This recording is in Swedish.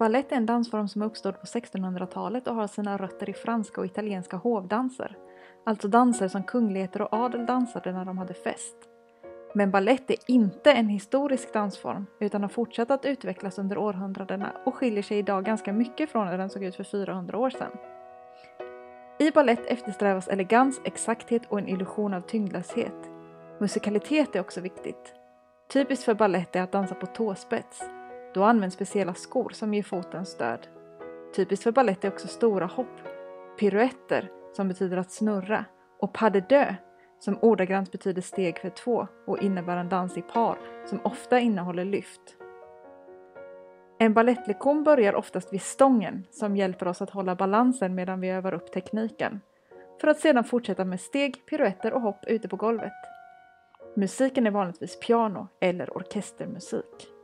Ballett är en dansform som uppstod på 1600-talet och har sina rötter i franska och italienska hovdanser. Alltså danser som kungligheter och adel dansade när de hade fest. Men ballett är inte en historisk dansform utan har fortsatt att utvecklas under århundradena och skiljer sig idag ganska mycket från hur den såg ut för 400 år sedan. I ballett eftersträvas elegans, exakthet och en illusion av tyngdlöshet. Musikalitet är också viktigt. Typiskt för ballett är att dansa på tåspets. Då används speciella skor som ger foten stöd. Typiskt för ballett är också stora hopp, piruetter som betyder att snurra och pas de deux som ordagrant betyder steg för två och innebär en dans i par som ofta innehåller lyft. En ballettlektion börjar oftast vid stången som hjälper oss att hålla balansen medan vi övar upp tekniken, för att sedan fortsätta med steg, piruetter och hopp ute på golvet. Musiken är vanligtvis piano eller orkestermusik.